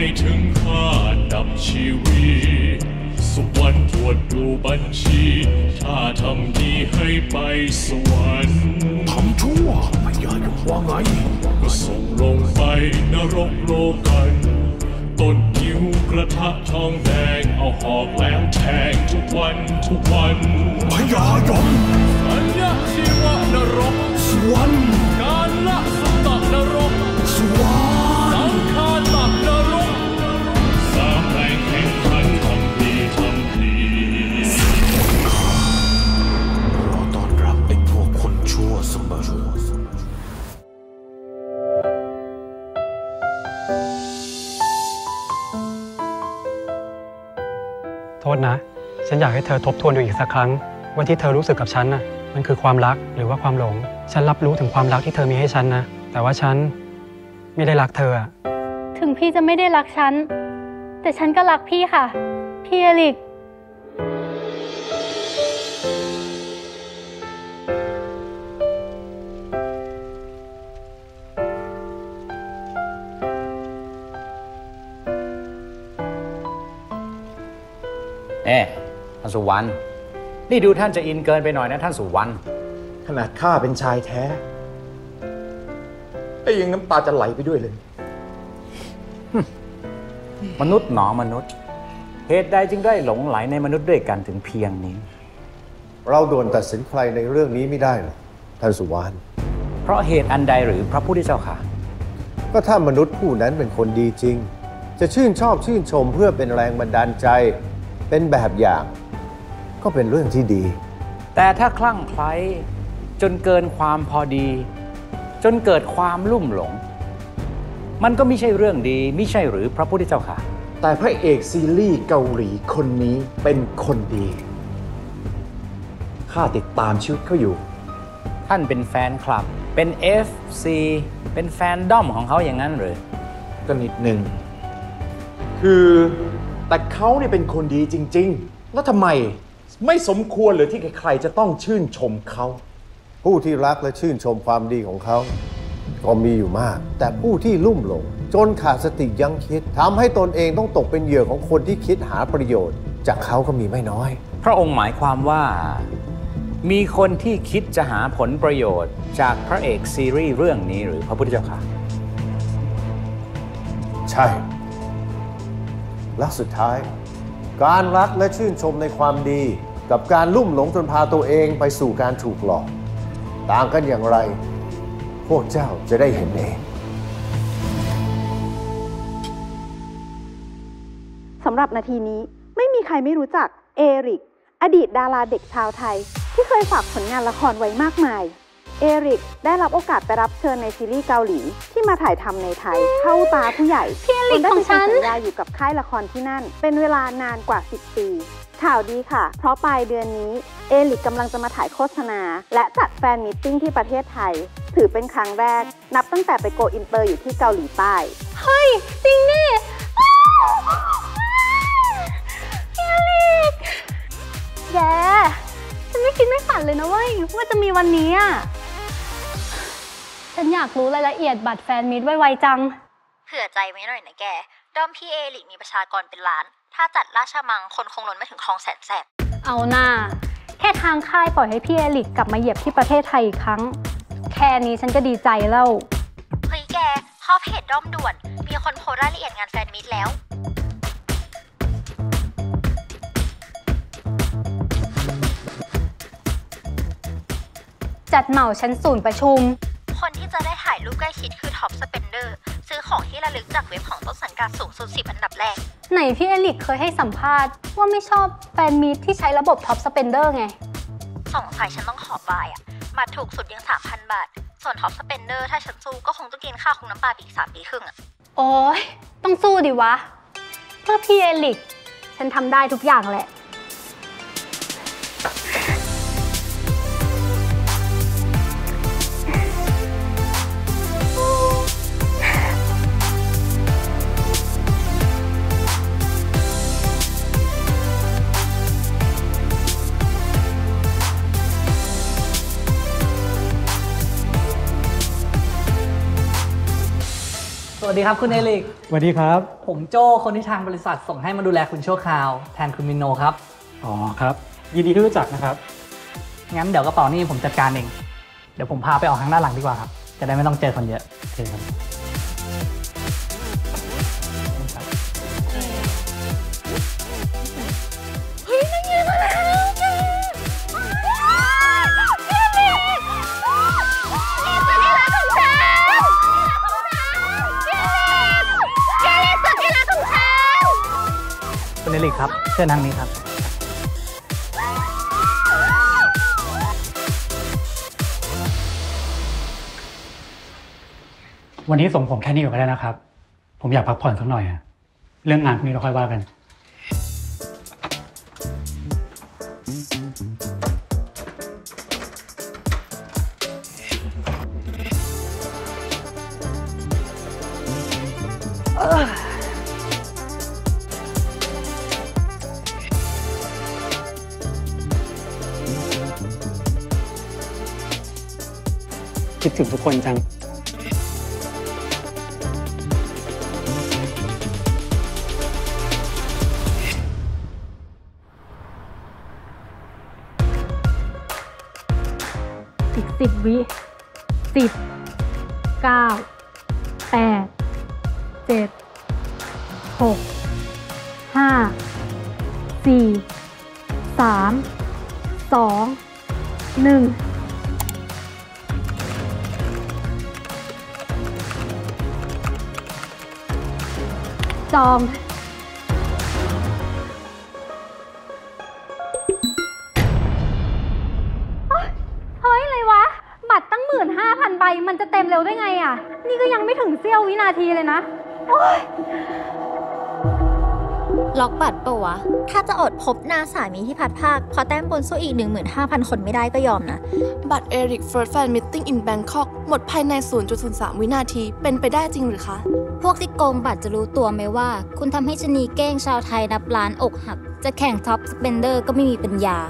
ถึงข้าดับชีวิตสวรรค์ตรวจดูบัญชีถ้าทำดีให้ไปสวรรค์ทำชั่วพญายมว่าไงก็ส่งลงไปนรกโลกันต้นนิ้วกระทะทองแดงเอาหอกแหลมแทงทุกวันพญายมอัญญชีวะนรกสวรรค์การละสุตะนรกสวรรค์สังฆาตนรกสามแห่งแข่งขันทำดีรอต้อนรับไอ้พวกคนชั่วเสมอโทษนะฉันอยากให้เธอทบทวนดูอีกสักครั้งว่าที่เธอรู้สึกกับฉันน่ะมันคือความรักหรือว่าความหลงฉันรับรู้ถึงความรักที่เธอมีให้ฉันนะแต่ว่าฉันไม่ได้รักเธอถึงพี่จะไม่ได้รักฉันแต่ฉันก็รักพี่ค่ะพี่เอริกท่านสุวรรณนี่ดูท่านจะอินเกินไปหน่อยนะท่านสุวรรณขนาดข้าเป็นชายแท้ไอ้ยังน้ำตาจะไหลไปด้วยเลยมนุษย์หนอมนุษย์เหตุใดจึงได้หลงไหลในมนุษย์ด้วยกันถึงเพียงนี้เราด่วนตัดสินใครในเรื่องนี้ไม่ได้หรอกท่านสุวรรณเพราะเหตุอันใดหรือพระพุทธเจ้าค่ะก็ถ้ามนุษย์ผู้นั้นเป็นคนดีจริงจะชื่นชอบชื่นชมเพื่อเป็นแรงบันดาลใจเป็นแบบอย่างก็เป็นเรื่องที่ดีแต่ถ้าคลั่งไคล้จนเกินความพอดีจนเกิดความลุ่มหลงมันก็ไม่ใช่เรื่องดีไม่ใช่หรือพระพุทธเจ้าค่ะแต่พระเอกซีรีส์เกาหลีคนนี้เป็นคนดีข้าติดตามชีวิตเขาอยู่ท่านเป็นแฟนคลับเป็น FC เป็นแฟนด้อมของเขาอย่างนั้นหรือก็นิดนึงคือแต่เขาเนี่ยเป็นคนดีจริงๆแล้วทำไมไม่สมควรหรือที่ใครๆจะต้องชื่นชมเขาผู้ที่รักและชื่นชมความดีของเขาก็มีอยู่มากแต่ผู้ที่ลุ่มหลงจนขาดสติยั้งคิดทำให้ตนเองต้องตกเป็นเหยื่อของคนที่คิดหาประโยชน์จากเขาก็มีไม่น้อยพระองค์หมายความว่ามีคนที่คิดจะหาผลประโยชน์จากพระเอกซีรีส์เรื่องนี้หรือพระพุทธเจ้าค่ะใช่และสุดท้ายการรักและชื่นชมในความดีกับการลุ่มหลงจนพาตัวเองไปสู่การถูกหลอกต่างกันอย่างไรพวกเจ้าจะได้เห็นเองสำหรับนาทีนี้ไม่มีใครไม่รู้จักเอริกอดีตดาราเด็กชาวไทยที่เคยฝากผลงานละครไว้มากมายเอริกได้รับโอกาสไปรับเชิญในซีรีส์เกาหลีที่มาถ่ายทำในไทยเข้าตาผู้ใหญ่จนได้ไปเซ็นสัญญาอยู่กับค่ายละครที่นั่นเป็นเวลานานกว่า10 ปีข่าวดีค่ะเพราะปลายเดือนนี้เอริกกำลังจะมาถ่ายโฆษณาและจัดแฟนมีตติ้งที่ประเทศไทยถือเป็นครั้งแรกนับตั้งแต่ไปโกอินเตอร์อยู่ที่เกาหลีใต้เฮ้ยจริงดิเอริกแกฉันไม่คิดไม่ฝันเลยนะเว้ยว่าจะมีวันนี้อ่ะฉันอยากรู้รายละเอียดบัตรแฟนมีตไวๆจังเผื่อใจไว้หน่อยนะแกด้อมพี่เอริกมีประชากรเป็นล้านถ้าจัดราชมังคนคงล้นไม่ถึงคลองแสนแสบเอาหน้าแค่ทางค่ายปล่อยให้พี่เอริกกลับมาเหยียบที่ประเทศไทยอีกครั้งแค่นี้ฉันก็ดีใจแล้วเฮ้ยแกเข้าเพจด้อมด่วนมีคนโพสรายละเอียดงานแฟนมีตแล้วจัดเหมาชั้นศูนย์ประชุมคนที่จะได้ถ่ายรูปใกล้ชิดคือท็อปสเปนเดอร์ซื้อของที่ระลึกจากเว็บของต้นสังกัดสูงสุด10 อันดับแรกไหนพี่เอริกเคยให้สัมภาษณ์ว่าไม่ชอบแฟนมีตที่ใช้ระบบท็อปสเปนเดอร์ไงสงสัยฉันต้องขอบายบัตรถูกสุดยัง 3,000 บาทส่วนท็อปสเปนเดอร์ถ้าฉันสู้ก็คงต้องกินค่าคุกน้ำปลาอีก3 ปีครึ่งโอ๊ยต้องสู้ดิวะเพื่อพี่เอริกฉันทำได้ทุกอย่างแหละสวัสดีครับคุณเอลิกสวัสดีครับผมโจ้คนที่ทางบริษัทส่งให้มาดูแลคุณชั่วคราวแทนคุณมินโนครับอ๋อครับ ยินดีที่รู้จักนะครับงั้นเดี๋ยวกระเป๋านี่ผมจัดการเอง เดี๋ยวผมพาไปออกทางด้านหลังดีกว่าครับ จะได้ไม่ต้องเจอคนเยอะโอเคครับเฮ้ยนั่นไงมาแล้วคุณเอลิกครับเชิญทางนี้ครับวันนี้ส่งผมแค่นี้ก่อนก็ได้นะครับ ผมอยากพักผ่อนสักหน่อยอะเรื่องงานพรุ่งนี้เราค่อยว่ากัน คิดถึงทุกคนจังอีก10 วิ10 9 8 7 6 5 4 3 2 1จองเฮ้ยอะไรวะ บัตรตั้ง 15,000 ใบมันจะเต็มเร็วได้ไงอ่ะ นี่ก็ยังไม่ถึงเสี้ยววินาทีเลยนะ โอ๊ยล็อกบัตรปะวะ ถ้าจะอดพบหน้าสามีที่พัดภาคพอแต้มบนสู้อีก 15,000 คนไม่ได้ก็ยอมนะบัตร Eric First Fan Meeting in Bangkok หมดภายใน 0.03 วินาทีเป็นไปได้จริงหรือคะพวกที่โกงบัตรจะรู้ตัวไหมว่า คุณทำให้ชนีเก้งชาวไทยนับล้านอกหัก จะแข่งท็อปสเปนเดอร์ก็ไม่มีปัญญา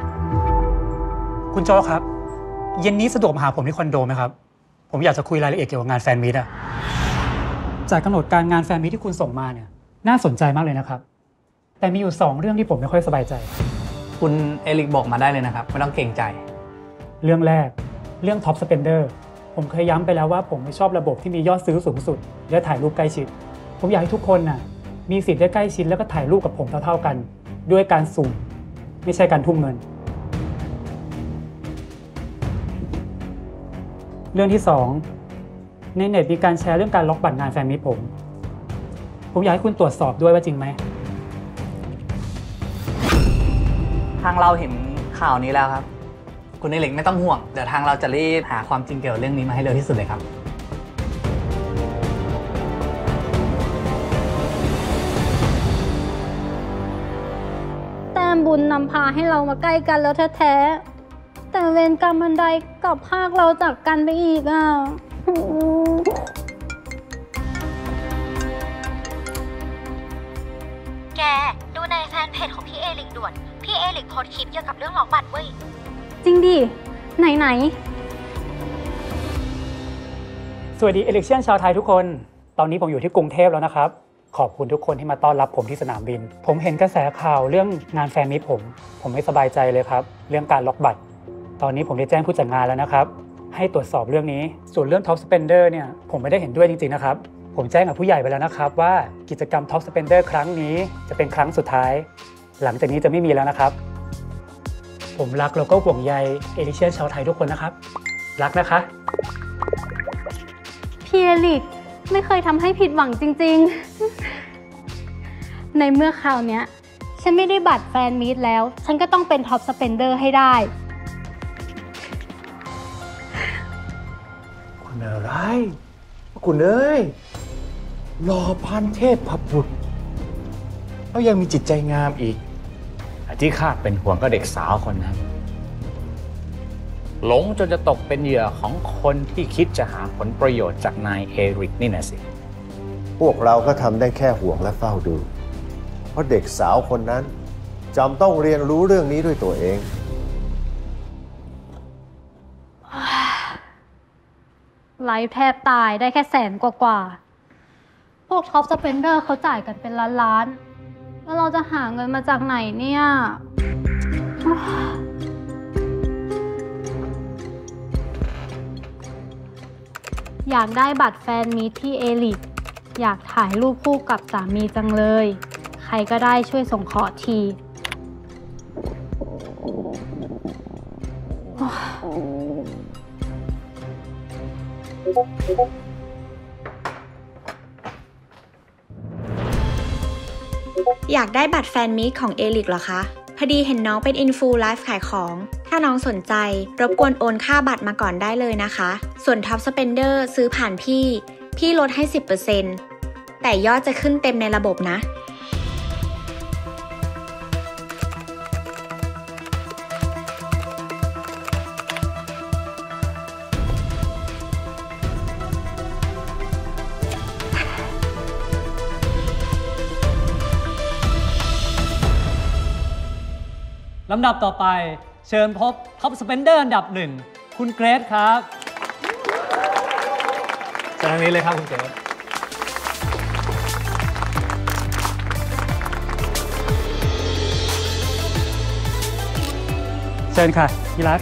คุณโจ้ครับ เย็นนี้สะดวกมาหาผมที่คอนโดไหมครับ ผมอยากจะคุยรายละเอียดเกี่ยวกับงานแฟนมีตอะจากกำหนดการงานแฟนมีตที่คุณส่งมาเนี่ยน่าสนใจมากเลยนะครับ แต่มีอยู่2เรื่องที่ผมไม่ค่อยสบายใจคุณเอลิกบอกมาได้เลยนะครับไม่ต้องเกรงใจเรื่องแรกเรื่องท็อปสเปนเดอร์ผมเคยย้ำไปแล้วว่าผมไม่ชอบระบบที่มียอดซื้อสูงสุดและถ่ายรูปใกล้ชิดผมอยากให้ทุกคนน่ะมีสิทธิ์ได้ใกล้ชิดแล้วก็ถ่ายรูปกับผมเท่าๆกันด้วยการสุ่มไม่ใช่การทุ่มเงินเรื่องที่2ในเน็ตมีการแชร์เรื่องการล็อกบัตรงานแฟนมีตผมอยากให้คุณตรวจสอบด้วยว่าจริงไหมทางเราเห็นข่าวนี้แล้วครับคุณเอลิกไม่ต้องห่วงเดี๋ยวทางเราจะรีบหาความจริงเกี่ยวกับเรื่องนี้มาให้เร็วที่สุดเลยครับแต้มบุญนำพาให้เรามาใกล้กันแล้วแท้ๆแต่เวรกรรมบันไดกับภาคเราจากกันไปอีกอ่ะแกดูในแฟนเพจของพี่เอลิกด่วนพี่เอลิกโพสต์คลิปเกี่ยวกับเรื่องล็อกบัตรเว้ยจริงดิ ไหนสวัสดีเอลิกเชียนชาวไทยทุกคนตอนนี้ผมอยู่ที่กรุงเทพแล้วนะครับขอบคุณทุกคนที่มาต้อนรับผมที่สนามบินผมเห็นกระแสข่าวเรื่องงานแฟนมีตผมไม่สบายใจเลยครับเรื่องการล็อกบัตรตอนนี้ผมได้แจ้งผู้จัดงานแล้วนะครับให้ตรวจสอบเรื่องนี้ส่วนเรื่องท็อปสเปนเดอร์เนี่ยผมไม่ได้เห็นด้วยจริงๆนะครับผมแจ้งกับผู้ใหญ่ไปแล้วนะครับว่ากิจกรรมท็อปสเปนเดอร์ครั้งนี้จะเป็นครั้งสุดท้ายหลังจากนี้จะไม่มีแล้วนะครับผมรักแล้วก็ห่วงใยเอลิเชียนชาวไทยทุกคนนะครับรักนะคะๆ พี่เอลิกไม่เคยทำให้ผิดหวังจริงๆ ในเมื่อคราวเนี้ยฉันไม่ได้บัตรแฟนมีตแล้วฉันก็ต้องเป็นท็อปสเปนเดอร์ให้ได้คุณอะไรคุณเอ้ยรอพันเทพพบุตรแล้วยังมีจิตใจงามอีกที่ข้าเป็นห่วงก็เด็กสาวคนนั้นหลงจนจะตกเป็นเหยื่อของคนที่คิดจะหาผลประโยชน์จากนายเอริกนี่นะสิพวกเราก็ทำได้แค่ห่วงและเฝ้าดู เพราะเด็กสาวคนนั้นจำต้องเรียนรู้เรื่องนี้ด้วยตัวเองไลฟ์แทบตายได้แค่100,000 กว่าพวกท็อปสเปนเดอร์เขาจ่ายกันเป็นล้านๆแล้วเราจะหาเงินมาจากไหนเนี่ย อยากได้บัตรแฟนมีตที่เอลิกอยากถ่ายรูปคู่กับสามีจังเลย ใครก็ได้ช่วยส่งขอทีอยากได้บัตรแฟนมีตของเอลิกเหรอคะ พอดีเห็นน้องเป็นอินฟูไลฟ์ขายของ ถ้าน้องสนใจรบกวนโอนค่าบัตรมาก่อนได้เลยนะคะ ส่วนท็อปสเปนเดอร์ซื้อผ่านพี่ลดให้ 10% แต่ยอดจะขึ้นเต็มในระบบนะลำดับต่อไปเชิญพบท็อปสเปนเดอร์อันดับหนึ่งคุณเกรซครับเชิญทางนี้เลยครับคุณเกรซเชิญค่ะพี่รัก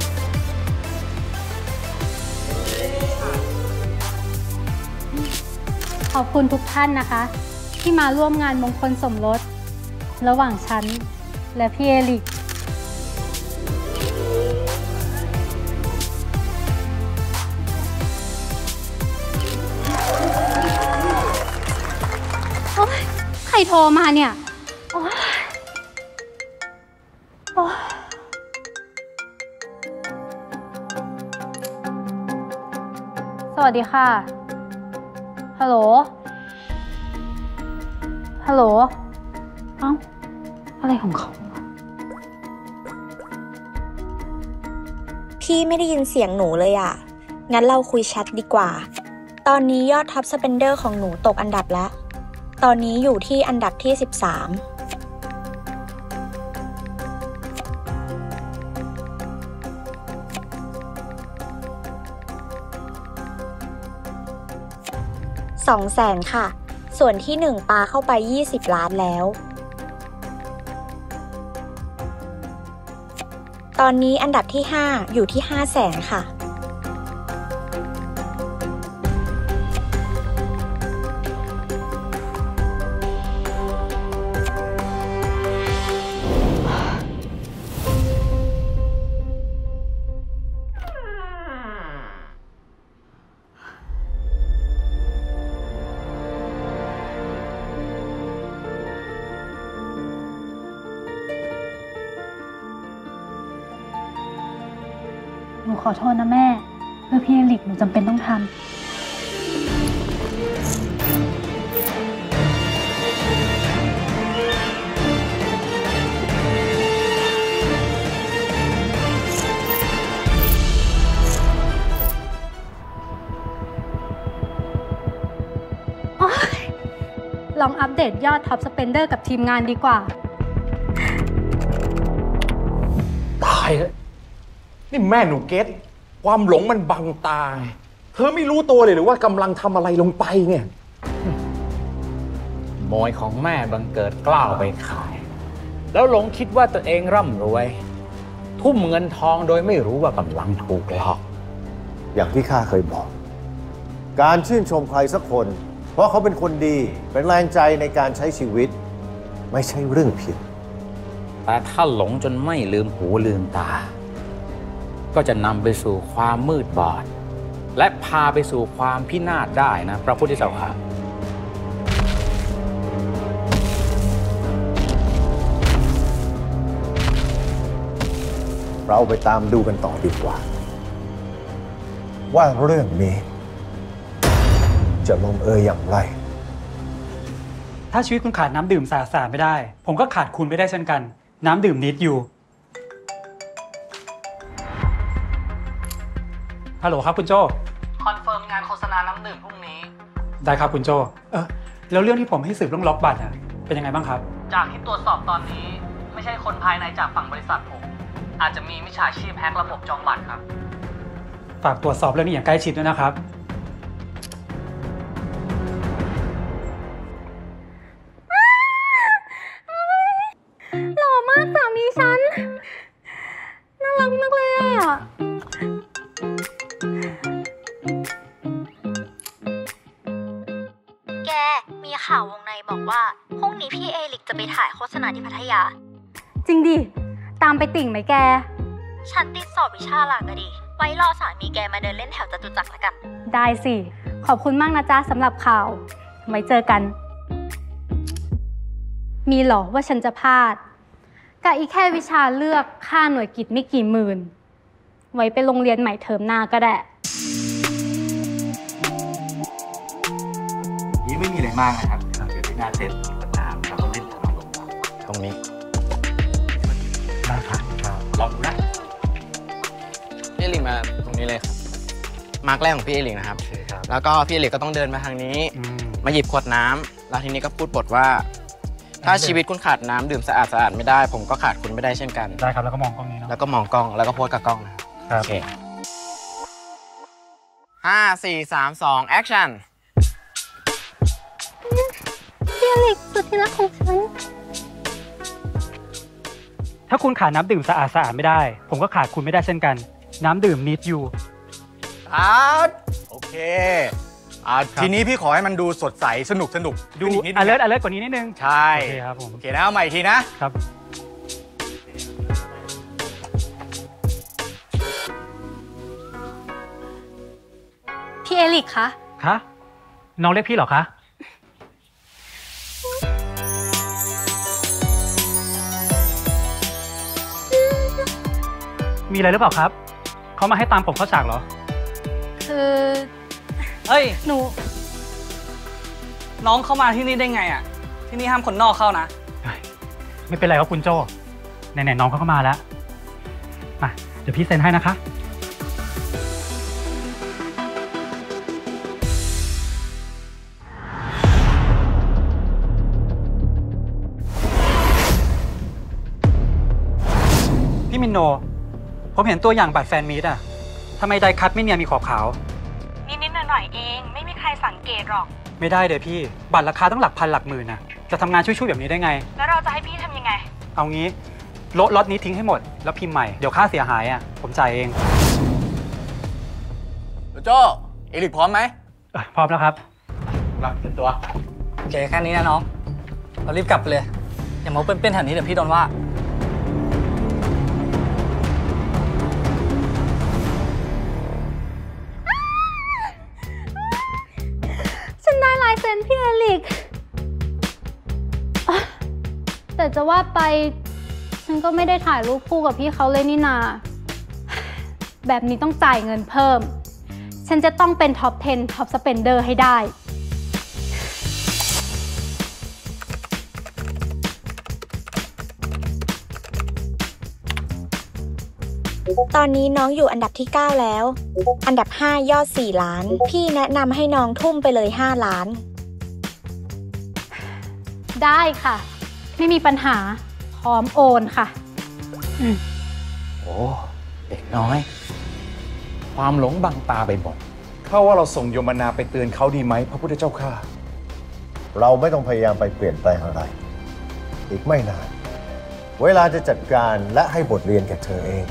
ขอบคุณทุกท่านนะคะ ที่มาร่วมงานมงคลสมรสระหว่างฉันและพี่เอลิกโอ๊ยใครโทรมาเนี่ยโอ๊ยโอ๊ยสวัสดีค่ะฮัลโหลฮัลโหลเอ้าอะไรของเขาพี่ไม่ได้ยินเสียงหนูเลยอ่ะ งั้นเราคุยแชทดีกว่า ตอนนี้ยอดท็อปสเปนเดอร์ของหนูตกอันดับแล้ว ตอนนี้อยู่ที่อันดับที่ 13 200,000 ค่ะ ส่วนที่1ปาเข้าไป20 ล้านแล้ว ตอนนี้อันดับที่5อยู่ที่500,000 ค่ะหนูขอโทษนะแม่เพื่อพี่เอลิกหนูจำเป็นต้องทำลองอัปเดตยอดท็อปสเปนเดอร์กับทีมงานดีกว่าตายแล้วนี่แม่หนูเกตความหลงมันบังตาเธอไม่รู้ตัวเลยหรือว่ากำลังทำอะไรลงไปเนี่ยโมยของแม่บังเกิดกล้าวไปขาย แล้วหลงคิดว่าตัวเองร่ำรวย ทุ่มเงินทองโดยไม่รู้ว่ากำลังถูกหลอกอย่างที่ข้าเคยบอก การชื่นชมใครสักคน เพราะเขาเป็นคนดีเป็นแรงใจในการใช้ชีวิตไม่ใช่เรื่องผิดแต่ถ้าหลงจนไม่ลืมหูลืมตาก็จะนำไปสู่ความมืดบอดและพาไปสู่ความพินาศได้นะพระพุทธเจ้าค่ะเราไปตามดูกันต่อดีกว่าว่าเรื่องนี้จะลงเอยอย่างไรถ้าชีวิตคุณขาดน้ำดื่มสะอาดไม่ได้ ผมก็ขาดคุณไม่ได้เช่นกัน น้ำดื่มนิดอยู่ฮัลโหลครับคุณโจคอนเฟิร์มงานโฆษณาน้ำดื่มพรุ่งนี้ได้ครับคุณโจแล้วเรื่องที่ผมให้สืบเรื่องล็อกบัตรเป็นยังไงบ้างครับจากที่ตรวจสอบตอนนี้ไม่ใช่คนภายในจากฝั่งบริษัทผม อาจจะมีมิจฉาชีพแฮกระบบจองบัตรครับฝากตรวจสอบเรื่องนี้อย่างใกล้ชิดด้วยนะครับแกมีข่าววงในบอกว่าพรุ่งนี้พี่เอลิกจะไปถ่ายโฆษณาที่พัทยาจริงดิตามไปติ่งไหมแกฉันติดสอบวิชาหลักอะดิไว้รอสามีแกมาเดินเล่นแถวจตุจักรละกันได้สิขอบคุณมากนะจ๊ะสำหรับข่าวไว้เจอกันมีหรอว่าฉันจะพลาดกับอีแค่วิชาเลือกค่าหน่วยกิตไม่กี่หมื่นไว้ไปโรงเรียนใหม่เทอมหน้าก็ได้นี่ไม่มีอะไรมากนะครับเดี๋ยวที่หน้าเซ็ตมีคนน้ำเราก็เล่นน้ำลงตรงนี้ได้ครับลองดูนะพี่เอลิกมาตรงนี้เลยครับมาร์กแรกของพี่เอลิกนะครับแล้วก็พี่เอลิกก็ต้องเดินมาทางนี้มาหยิบขวดน้ำแล้วทีนี้ก็พูดบทว่าถ้าชีวิตคุณขาดน้ำดื่มสะอาดไม่ได้ผมก็ขาดคุณไม่ได้เช่นกันได้ครับแล้วก็มองกล้องนี้เนาะแล้วก็มองกล้องแล้วก็โพสกับกล้องนะครับโอเค5 4 3 2 action พี่อเล็กสุดที่รักของฉันถ้าคุณขาดน้ำดื่มสะอาดไม่ได้ผมก็ขาดคุณไม่ได้เช่นกันน้ำดื่ม need you โอเคทีนี้พี่ขอให้มันดูสดใสสนุกดูalert กว่านี้นิดนึงใช่โอเคครับผมโอเคนะเอาใหม่อีกทีนะครับพี่เอลิกคะน้องเรียกพี่เหรอคะมีอะไรหรือเปล่าครับเขามาให้ตามผมเข้าฉากเหรอคือเฮ้ยหนูน้องเข้ามาที่นี่ได้ไงอ่ะที่นี่ห้ามคนนอกเข้านะไม่เป็นไรครับคุณโจ้ไหนๆน้องเขาก็มาแล้วมาเดี๋ยวพี่เซ็นให้นะคะพี่มินโนผมเห็นตัวอย่างบัตรแฟนมีตอะทำไมไดคัทไม่เนียนมีขอบขาวนิดๆหน่อยๆเองไม่มีใครสังเกตหรอกไม่ได้เลยพี่บัตรราคาต้องหลักพันหลักหมื่นนะจะทำงานช่วยๆแบบนี้ได้ไงแล้วเราจะให้พี่ทำยังไงเอางี้ลดล็อตนี้ทิ้งให้หมดแล้วพิมพ์ใหม่เดี๋ยวค่าเสียหายอะผมจ่ายเองโจ้เอลิกพร้อมไหมพร้อมแล้วครับรับเป็นตัวโอเคแค่นี้นะน้องเรารีบกลับเลยอย่ามาเป็นแถวนี้เดี๋ยวพี่โดนว่าฉันได้ลายเซ็นพี่เอลิกแต่จะว่าไปฉันก็ไม่ได้ถ่ายรูปคู่กับพี่เขาเลยนี่นาแบบนี้ต้องจ่ายเงินเพิ่มฉันจะต้องเป็นท็อป 10 ท็อปสเปนเดอร์ให้ได้ตอนนี้น้องอยู่อันดับที่ 9 แล้ว อันดับ 5 ยอด 4 ล้าน พี่แนะนำให้น้องทุ่มไปเลย 5 ล้านได้ค่ะไม่มีปัญหาพร้อมโอนค่ะโอ้เด็กน้อยความหลงบังตาไปหมดเข้าว่าเราส่งโยมนาไปเตือนเขาดีไหมพระพุทธเจ้าข้าเราไม่ต้องพยายามไปเปลี่ยนแปลงอะไรอีกไม่นานเวลาจะจัดการและให้บทเรียนแก่เธอเอง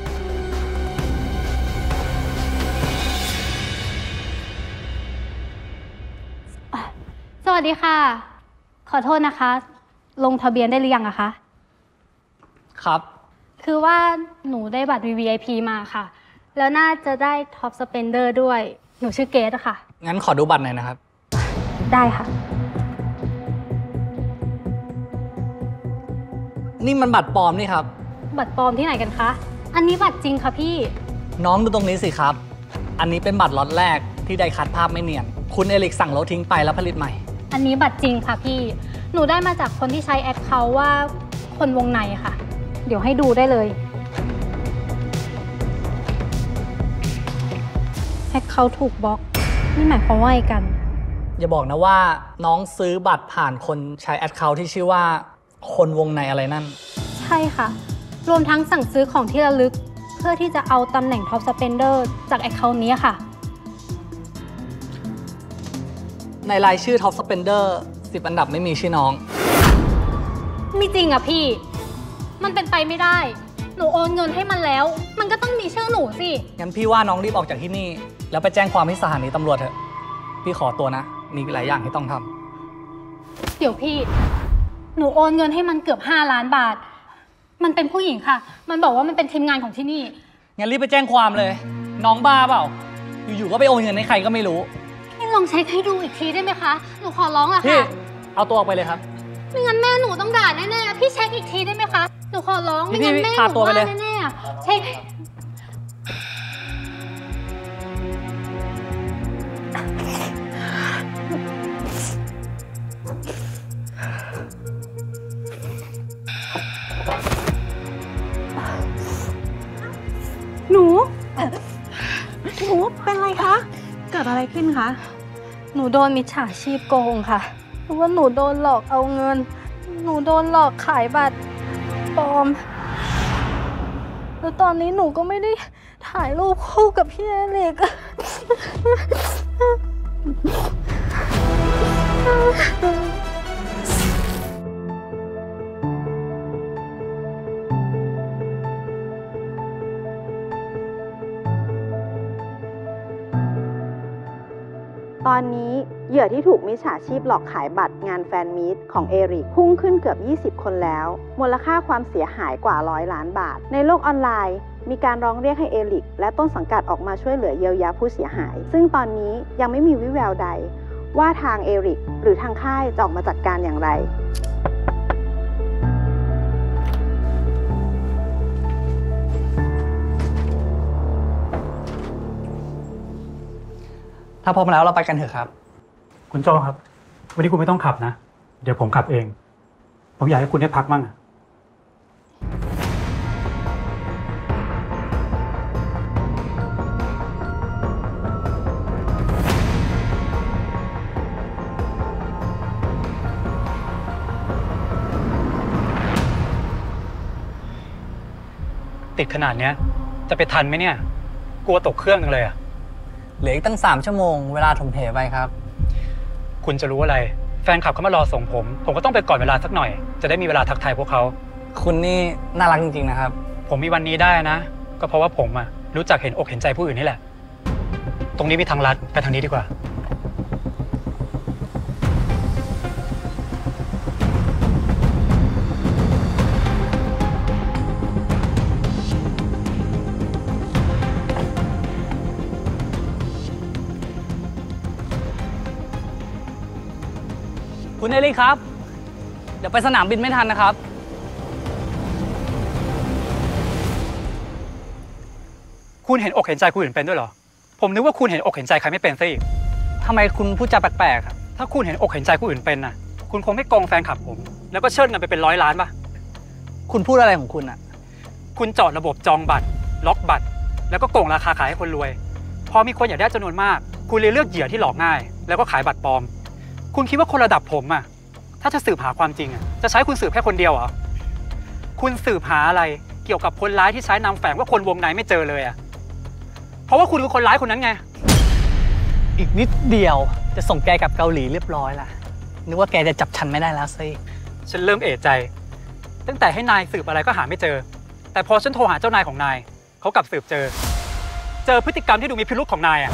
สวัสดีค่ะขอโทษนะคะลงทะเบียนได้หรือยังอะคะครับคือว่าหนูได้บัตร VVIP มาค่ะแล้วน่าจะได้ท็อปสเปนเดอร์ด้วยหนูชื่อเกรซอะค่ะงั้นขอดูบัตรหน่อยนะครับได้ค่ะนี่มันบัตรปลอมนี่ครับบัตรปลอมที่ไหนกันคะอันนี้บัตรจริงค่ะพี่น้องดูตรงนี้สิครับอันนี้เป็นบัตรล็อตแรกที่ได้คัดภาพไม่เนียนคุณเอลิกสั่งลบทิ้งไปแล้วผลิตใหม่อันนี้บัตรจริงค่ะพี่หนูได้มาจากคนที่ใช้แอคเคาท์ว่าคนวงในค่ะเดี๋ยวให้ดูได้เลยแอคเคาท์ถูกบล็อกนี่หมายความว่าไงกันอย่าบอกนะว่าน้องซื้อบัตรผ่านคนใช้แอคเคาท์ที่ชื่อว่าคนวงในอะไรนั่นใช่ค่ะรวมทั้งสั่งซื้อของที่ระลึกเพื่อที่จะเอาตำแหน่งท็อปสเปนเดอร์จากแอคเคาท์นี้ค่ะในรายชื่อท็อปสเปนเดอร์10 อันดับไม่มีชื่อน้องไม่จริงอะพี่มันเป็นไปไม่ได้หนูโอนเงินให้มันแล้วมันก็ต้องมีชื่อหนูสิงั้นพี่ว่าน้องรีบออกจากที่นี่แล้วไปแจ้งความที่สถานีตำรวจเถอะพี่ขอตัวนะมีหลายอย่างที่ต้องทำเดี๋ยวพี่ หนูโอนเงินให้มันเกือบ5 ล้านบาท มันเป็นผู้หญิงค่ะ มันบอกว่ามันเป็นทีมงานของที่นี่งั้นรีบไปแจ้งความเลย น้องบ้าเปล่า อยู่ๆก็ไปโอนเงินให้ใครก็ไม่รู้พี่ลองเช็คให้ดูอีกทีได้ไหมคะ หนูขอร้องอะพี่ค่ะเอาตัวออกไปเลยครับไม่งั้นแม่หนูต้องด่าแน่ๆ พี่เช็คอีกทีได้ไหมคะ หนูขอร้อง ไม่งั้นแม่หพานูตัวไปเลยว่าแน่ๆอะเช็คหนู เป็นไรคะ เกิดอะไรขึ้นคะหนูโดนมิจฉาชีพโกงค่ะ เพราะว่าหนูโดนหลอกเอาเงิน หนูโดนหลอกขายบัตรปลอม แล้วตอนนี้หนูก็ไม่ได้ถ่ายรูปคู่กับพี่เอริกตอนนี้เหยื่อที่ถูกมิจฉาชีพหลอกขายบัตรงานแฟนมีตของเอริกพุ่งขึ้นเกือบ20 คนแล้ว มูลค่าความเสียหายกว่า100 ล้านบาท ในโลกออนไลน์มีการร้องเรียกให้เอริกและต้นสังกัดออกมาช่วยเหลือเยียวยาผู้เสียหาย ซึ่งตอนนี้ยังไม่มีวิแววใดว่าทางเอริกหรือทางค่ายจะออกมาจัดการอย่างไรถ้าพร้อมแล้วเราไปกันเถอะครับคุณโจครับ วันนี้คุณไม่ต้องขับนะ เดี๋ยวผมขับเอง ผมอยากให้คุณได้พักมั่งอะติดขนาดเนี้ยจะไปทันไหมเนี่ย กลัวตกเครื่องจังเลยอะเหลืออีกตั้ง3 ชั่วโมงเวลาถมเถไปครับคุณจะรู้อะไร แฟนคลับเขามารอส่งผมก็ต้องไปก่อนเวลาสักหน่อย จะได้มีเวลาทักทายพวกเขาคุณนี่น่ารักจริงๆนะครับผมมีวันนี้ได้นะ ก็เพราะว่าผมอะรู้จักเห็นอกเห็นใจผู้อื่นนี่แหละ ตรงนี้มีทางลัดไปทางนี้ดีกว่าคุณเอริกครับ เดี๋ยวไปสนามบินไม่ทันนะครับคุณเห็นอกเห็นใจผู้อื่นเป็นด้วยเหรอ ผมนึกว่าคุณเห็นอกเห็นใจใครไม่เป็นซะอีกทำไมคุณพูดจาแปลกๆครับถ้าคุณเห็นอกเห็นใจผู้อื่นเป็นน่ะ คุณคงไม่โกงแฟนคลับผม แล้วก็เชิดเงินไปเป็น100 ล้านป่ะคุณพูดอะไรของคุณอะคุณเจาะระบบจองบัตร ล็อกบัตร แล้วก็โกงราคาขายให้คนรวย พอมีคนอยากได้จำนวนมาก คุณเลยเลือกเหยื่อที่หลอกง่าย แล้วก็ขายบัตรปลอม คุณคิดว่าคนระดับผมอะถ้าจะสืบหาความจริงอะจะใช้คุณสืบแค่คนเดียวเหรอ คุณสืบหาอะไรเกี่ยวกับคนร้ายที่ใช้นามแฝงว่าคนวงในไม่เจอเลยอะเพราะว่าคุณคือคนร้ายคนนั้นไงอีกนิดเดียวจะส่งแกกลับเกาหลีเรียบร้อยละนึกว่าแกจะจับฉันไม่ได้แล้วสิฉันเริ่มเอะใจ ตั้งแต่ให้นายสืบอะไรก็หาไม่เจอ แต่พอฉันโทรหาเจ้านายของนายเขากลับสืบเจอพฤติกรรมที่ดูมีพิรุธของนายอะ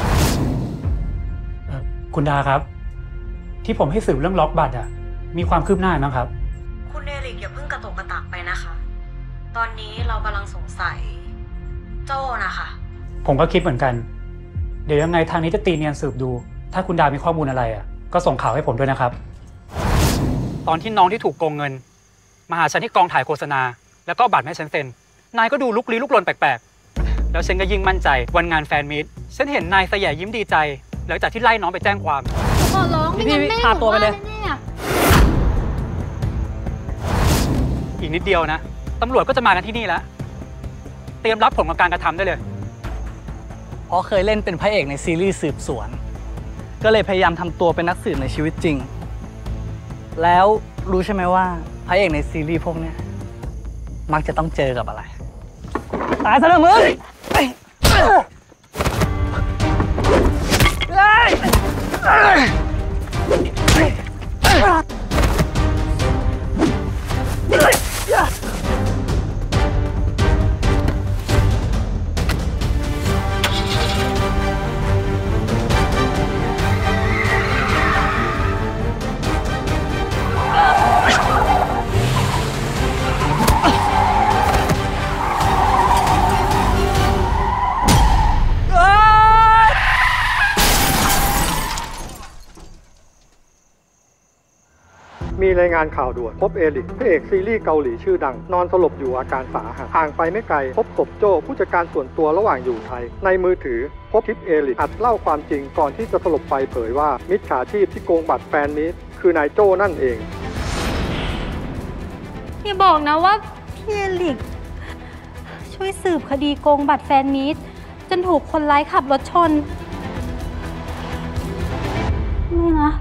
คุณดาครับ ที่ผมให้สืบเรื่องล็อกบัตรอะมีความคืบหน้ามั้งครับคุณเอริกอย่าเพิ่งกระตกกระตากไปนะคะ ตอนนี้เรากำลังสงสัยโจ้นะคะผมก็คิดเหมือนกัน เดี๋ยวยังไงทางนี้จะตีเนียนสืบดู ถ้าคุณดามีข้อมูลอะไรอะก็ส่งข่าวให้ผมด้วยนะครับ ตอนที่น้องที่ถูกโกงเงินมาหาฉันที่กองถ่ายโฆษณาแล้วก็บัตรให้ฉันเซ็นนายก็ดูลุกลี้ลุกลนแปลกๆแล้วฉันก็ยิ่งมั่นใจวันงานแฟนมีตฉันเห็นนายแสย่ยิ้มดีใจหลังจากที่ไล่น้องไปแจ้งความขอร้องไม่งั้นแม่หนูว่าแน่ๆอีกนิดเดียวนะตำรวจก็จะมากันที่นี่แล้วเตรียมรับผลของการกระทำได้เลยเพราะเคยเล่นเป็นพระเอกในซีรีส์สืบสวน ก็เลยพยายามทำตัวเป็นนักสืบในชีวิตจริง แล้วรู้ใช่ไหมว่าพระเอกในซีรีส์พวกเนี้ยมักจะต้องเจอกับอะไร ตายซะเถอะมึงมีรายงานข่าวด่วนพบเอริกพระเอกซีรีส์เกาหลีชื่อดังนอนสลบอยู่อาการสาหัสห่างไปไม่ไกลพบศพโจ้ผู้จัดการส่วนตัวระหว่างอยู่ไทยในมือถือพบคลิปเอริกอัดเล่าความจริงก่อนที่จะสลบไปเผยว่ามิจฉาชีพที่โกงบัตรแฟนมิตรคือนายโจ้นั่นเองอย่าบอกนะว่าพี่เอริกช่วยสืบคดีโกงบัตรแฟนมิตรจนถูกคนร้ายขับรถชนไม่นะ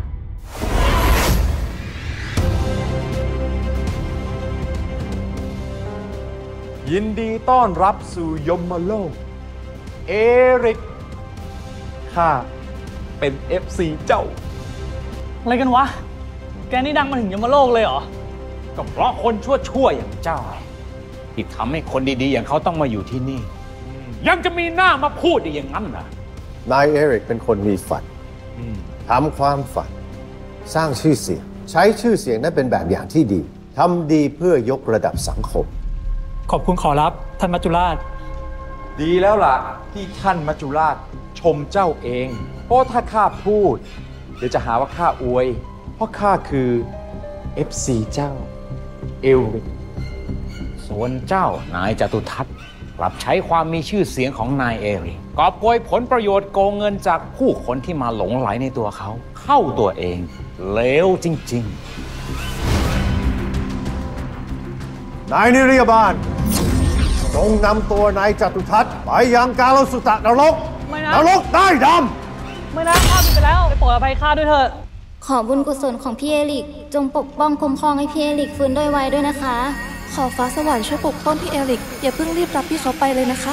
ยินดีต้อนรับสู่ยมโลกเอริกข้าเป็น FC เจ้าอะไรกันวะแกนี่ดังมาถึงยมโลกเลยเหรอก็เพราะคนชั่วๆอย่างเจ้าที่ทำให้คนดีๆอย่างเขาต้องมาอยู่ที่นี่ยังจะมีหน้ามาพูดได้อย่างนั้นเหรอนายเอริกเป็นคนมีฝันทำความฝันสร้างชื่อเสียงใช้ชื่อเสียงนั้นเป็นแบบอย่างที่ดีทำดีเพื่อยกระดับสังคมขอบคุณขอรับท่านมัจจุราชดีแล้วล่ะที่ท่านมัจจุราชชมเจ้าเองเพราะถ้าข้าพูดเดี๋ยวจะหาว่าข้าอวยเพราะข้าคือ FC เจ้าเอริกส่วนเจ้านายจตุทัศน์กลับใช้ความมีชื่อเสียงของนายเอริกกอบโกยผลประโยชน์โกงเงินจากผู้คนที่มาหลงไหลในตัวเขาเข้าตัวเองเลวจริงๆนายนิรยาบาลจงนำตัวนายจตุทัศน์ไปยังกาลสุตะนรกนรกใต้ดำไม่นะข้าผิดไปแล้วไปโปรดอภัยข้าด้วยเถอะขอบุญกุศลของพี่เอริกจงปกป้องคุ้มครองให้พี่เอริกฟื้นด้วยไวด้วยนะคะขอฟ้าสวรรค์ช่วยปกป้องพี่เอริกอย่าเพิ่งรีบรับพี่เขาไปเลยนะคะ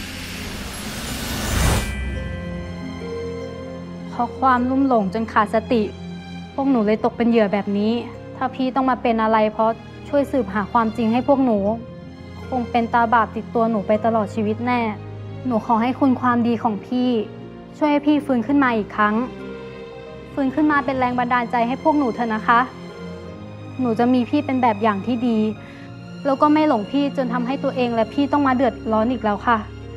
เพราะความลุ่มหลงจนขาดสติพวกหนูเลยตกเป็นเหยื่อแบบนี้ถ้าพี่ต้องมาเป็นอะไรเพราะช่วยสืบหาความจริงให้พวกหนูคงเป็นตาบาปติดตัวหนูไปตลอดชีวิตแน่หนูขอให้คุณความดีของพี่ช่วยให้พี่ฟื้นขึ้นมาอีกครั้งฟื้นขึ้นมาเป็นแรงบันดาลใจให้พวกหนูเถอะนะคะหนูจะมีพี่เป็นแบบอย่างที่ดีแล้วก็ไม่หลงพี่จนทำให้ตัวเองและพี่ต้องมาเดือดร้อนอีกแล้วค่ะ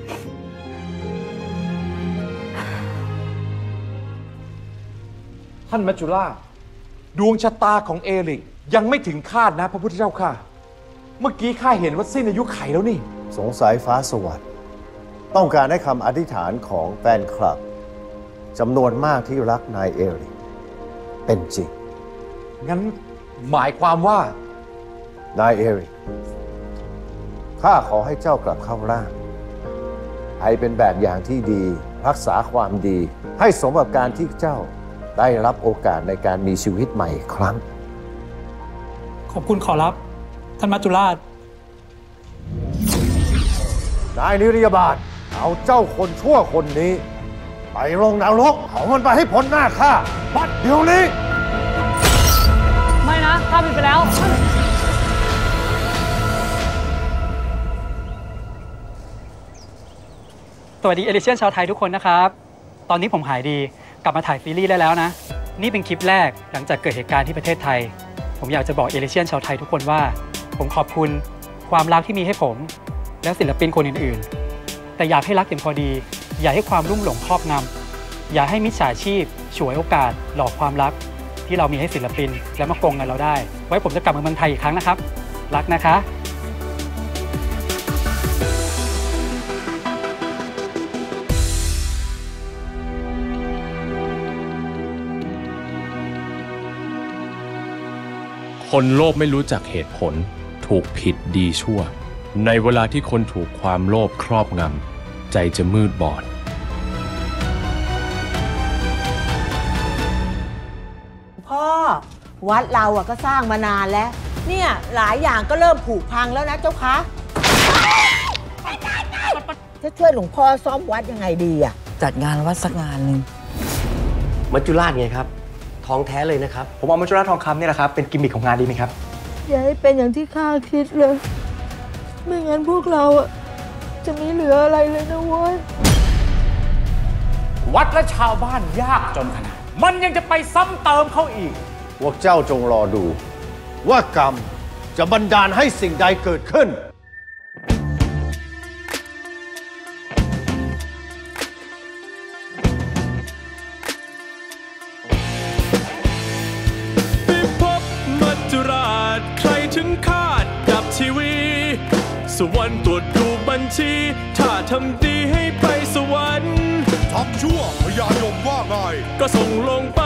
ท่านมัจจุราชดวงชะตาของเอริกยังไม่ถึงคาดนะพระพุทธเจ้าค่ะเมื่อกี้ข้าเห็นว่าสิ้นอายุไขแล้วนี่สงสัยฟ้าสวรรค์ต้องการให้คำอธิษฐานของแฟนคลับจำนวนมากที่รักนายเอริกเป็นจริงงั้นหมายความว่านายเอริกข้าขอให้เจ้ากลับเข้าร่างให้เป็นแบบอย่างที่ดีรักษาความดีให้สมกับการที่เจ้าได้รับโอกาสในการมีชีวิตใหม่อีกครั้งขอบคุณขอรับท่านมัจจุราชนายนิรยาบาลเอาเจ้าคนชั่วคนนี้ไปลงนรกเอามันไปให้พ้นหน้าข้าบัดเดี๋ยวนี้ไม่นะข้าผิดไปแล้วสวัสดีเอลิเชียนชาวไทยทุกคนนะครับตอนนี้ผมหายดีกลับมาถ่ายซีรีส์ได้แล้วนะนี่เป็นคลิปแรกหลังจากเกิดเหตุการณ์ที่ประเทศไทยผมอยากจะบอกเอลิเชียนชาวไทยทุกคนว่าผมขอบคุณความรักที่มีให้ผมและศิลปินคนอื่นๆแต่อยากให้รักอย่างพอดีอย่าให้ความรุ่มหลงครอบงำอย่าให้มิจฉาชีพฉวยโอกาสหลอกความรักที่เรามีให้ศิลปินและมาโกงเงินเราได้ไว้ผมจะกลับมาเมืองไทยอีกครั้งนะครับรักนะคะคนโลภไม่รู้จักเหตุผลถูกผิดดีชั่วในเวลาที่คนถูกความโลภครอบงำใจจะมืดบอดพ่อวัดเราก็สร้างมานานแล้วเนี่ยหลายอย่างก็เริ่มผุพังแล้วนะเจ้าคะจะช่วยหลวงพ่อซ่อมวัดยังไงดีอะจัดงานวัดสักงานหนึ่งมัจจุราชไงครับทองแท้เลยนะครับผมเอามัจจุราชทองคำนี่แหละครับเป็นกิมมิคของงานดีไหมครับอย่าให้เป็นอย่างที่ข้าคิดเลยไม่งั้นพวกเราจะไม่เหลืออะไรเลยนะเว้ยวัดและชาวบ้านยากจนขนาดมันยังจะไปซ้ำเติมเขาอีกพวกเจ้าจงรอดูว่ากรรมจะบันดาลให้สิ่งใดเกิดขึ้นพบมัจถึงคาดกับชีวิตสวรรค์ตรวจดูบัญชีถ้าทำดีให้ไปสวรรค์ทำชั่วพญายมว่าไงก็ส่งลงไป